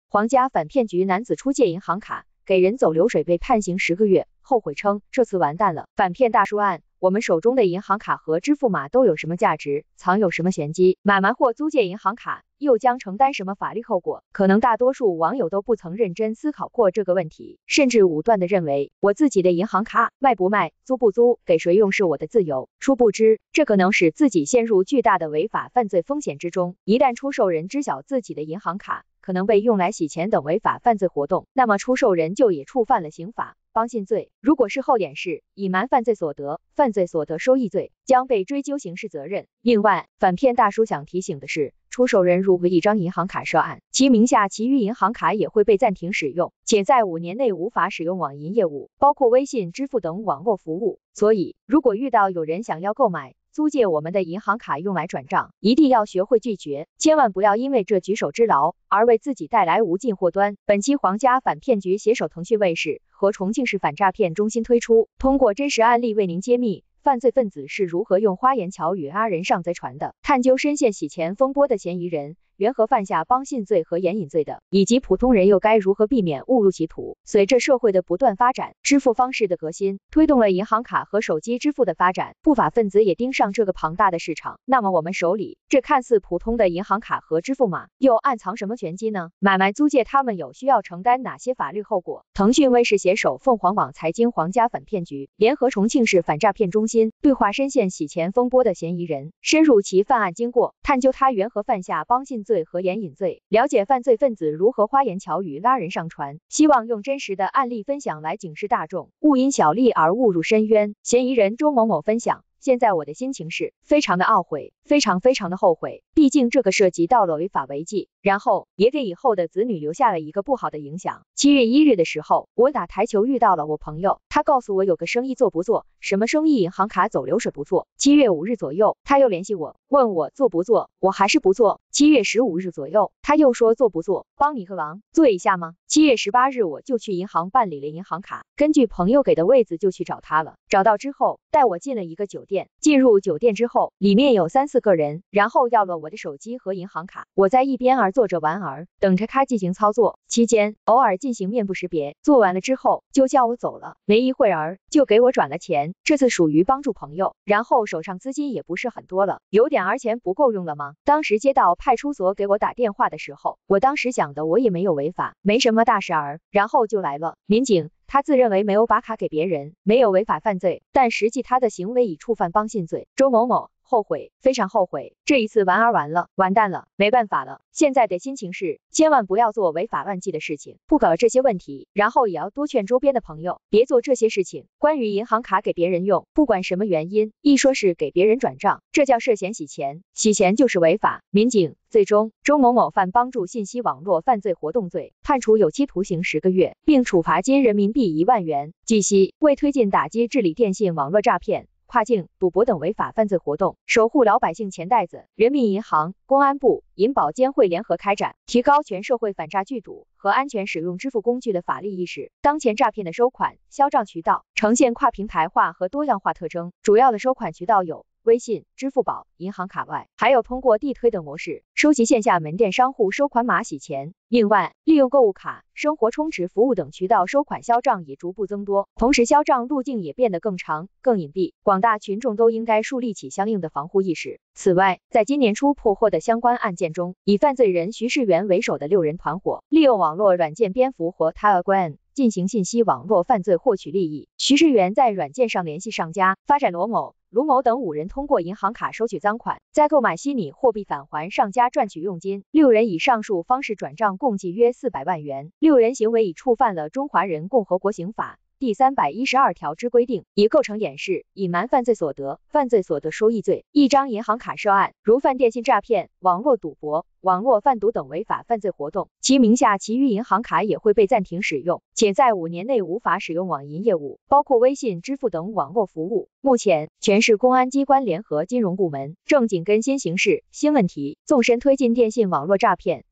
皇家反骗局男子出借银行卡给人走流水被判刑10个月，后悔称这次完蛋了。反骗大叔案，我们手中的银行卡和支付码都有什么价值，藏有什么玄机？买卖或租借银行卡又将承担什么法律后果？可能大多数网友都不曾认真思考过这个问题，甚至武断的认为我自己的银行卡卖不卖、租不租、给谁用是我的自由。殊不知，这可能使自己陷入巨大的违法犯罪风险之中。一旦出售人知晓自己的银行卡可能被用来洗钱等违法犯罪活动，那么出售人就也触犯了刑法帮信罪。如果事后掩饰、隐瞒犯罪所得、犯罪所得收益罪，将被追究刑事责任。另外，反骗大叔想提醒的是，出售人如果一张银行卡涉案，其名下其余银行卡也会被暂停使用，且在5年内无法使用网银业务，包括微信支付等网络服务。所以，如果遇到有人想要购买、租借我们的银行卡用来转账，一定要学会拒绝，千万不要因为这举手之劳而为自己带来无尽祸端。本期皇家反骗局携手腾讯卫视和重庆市反诈骗中心推出，通过真实案例为您揭秘犯罪分子是如何用花言巧语拉人上贼船的，探究深陷洗钱风波的嫌疑人缘何犯下帮信罪和援引罪的，以及普通人又该如何避免误入歧途。随着社会的不断发展，支付方式的革新推动了银行卡和手机支付的发展，不法分子也盯上这个庞大的市场。那么我们手里这看似普通的银行卡和支付码又暗藏什么玄机呢？买卖租借他们有需要承担哪些法律后果？腾讯卫视携手凤凰网财经皇家反骗局，联合重庆市反诈骗中心，对话深陷洗钱风波的嫌疑人，深入其犯案经过，探究他缘何犯下帮信罪和援引罪，了解犯罪分子如何花言巧语拉人上船。希望用真实的案例分享来警示大众，勿因小利而误入深渊。嫌疑人周某某分享：现在我的心情是非常的懊悔，非常的后悔，毕竟这个涉及到了违法违纪，然后也给以后的子女留下了一个不好的影响。7月1日的时候，我打台球遇到了我朋友，他告诉我有个生意做不做，什么生意银行卡走流水不做。7月5日左右，他又联系我，问我做不做，我还是不做。7月15日左右，他又说做不做，帮你个忙，做一下吗？7月18日我就去银行办理了银行卡，根据朋友给的位子就去找他了。找到之后，带我进了一个酒店，进入酒店之后，里面有3、4个人，然后要了我的手机和银行卡。我在一边坐着玩儿，等着他进行操作，期间偶尔进行面部识别，做完了之后就叫我走了，没一会儿就给我转了钱，这次属于帮助朋友，然后手上资金也不是很多了，有点儿钱不够用了吗？当时接到派出所给我打电话的时候，我当时想的我也没有违法，没什么大事儿，然后就来了。民警他自认为没有把卡给别人，没有违法犯罪，但实际他的行为已触犯帮信罪。周某某后悔，非常后悔，这一次完了，完蛋了，没办法了。现在的心情是，千万不要做违法乱纪的事情，不搞这些问题，然后也要多劝周边的朋友别做这些事情。关于银行卡给别人用，不管什么原因，一说是给别人转账，这叫涉嫌洗钱，洗钱就是违法。民警最终，周某某犯帮助信息网络犯罪活动罪，判处有期徒刑10个月，并处罚金人民币1万元。据悉，为推进打击治理电信网络诈骗、跨境赌博等违法犯罪活动，守护老百姓钱袋子，人民银行、公安部、银保监会联合开展，提高全社会反诈拒赌和安全使用支付工具的法律意识。当前诈骗的收款、销账渠道呈现跨平台化和多样化特征，主要的收款渠道有微信、支付宝、银行卡外，还有通过地推等模式收集线下门店商户收款码洗钱。另外，利用购物卡、生活充值服务等渠道收款销账也逐步增多，同时销账路径也变得更长、更隐蔽，广大群众都应该树立起相应的防护意识。此外，在今年初破获的相关案件中，以犯罪人徐世元为首的6人团伙，利用网络软件蝙蝠和 Telegram 进行信息网络犯罪获取利益。徐世元在软件上联系上家，发展罗某、卢某等5人通过银行卡收取赃款，再购买虚拟货币返还上家赚取佣金。6人以上述方式转账共计约400万元。6人行为已触犯了《中华人民共和国刑法》第312条之规定，已构成掩饰、隐瞒犯罪所得、犯罪所得收益罪。一张银行卡涉案，如犯电信诈骗、网络赌博、网络贩毒等违法犯罪活动，其名下其余银行卡也会被暂停使用，且在5年内无法使用网银业务，包括微信支付等网络服务。目前，全市公安机关联合金融部门正紧跟新形势、新问题，纵深推进电信网络诈骗、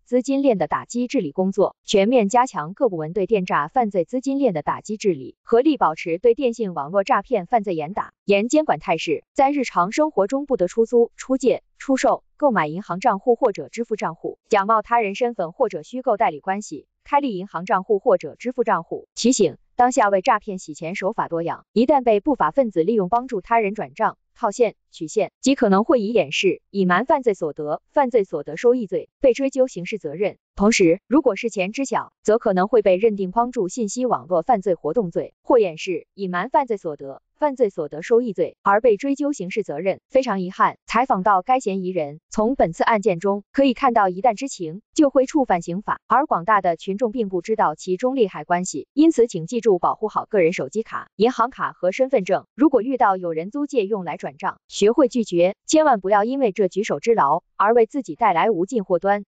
资金链的打击治理工作，全面加强各部门对电诈犯罪资金链的打击治理，合力保持对电信网络诈骗犯罪严打、严监管态势，在日常生活中不得出租、出借、出售、购买银行账户或者支付账户，假冒他人身份或者虚构代理关系，开立银行账户或者支付账户。提醒：当下为诈骗洗钱手法多样，一旦被不法分子利用帮助他人转账、套现、取现，即可能会以掩饰、隐瞒犯罪所得、犯罪所得收益罪被追究刑事责任。同时，如果事前知晓，则可能会被认定帮助信息网络犯罪活动罪或掩饰、隐瞒犯罪所得、犯罪所得收益罪而被追究刑事责任。非常遗憾，采访到该嫌疑人，从本次案件中可以看到，一旦知情，就会触犯刑法，而广大的群众并不知道其中利害关系。因此，请记住保护好个人手机卡、银行卡和身份证。如果遇到有人租借用来转账，学会拒绝，千万不要因为这举手之劳而为自己带来无尽祸端。